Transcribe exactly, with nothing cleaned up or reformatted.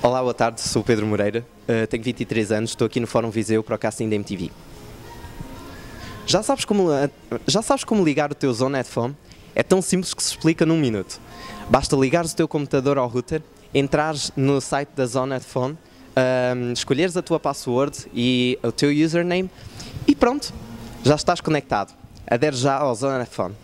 Olá, boa tarde, sou o Pedro Moreira, uh, tenho vinte e três anos, estou aqui no Fórum Viseu para o casting da M T V. Já sabes, como, uh, já sabes como ligar o teu Zone Headphone? É tão simples que se explica num minuto. Basta ligares o teu computador ao router, entrares no site da Zone Headphone, uh, escolheres a tua password e o teu username e pronto, já estás conectado. Adere já ao Zone Headphone.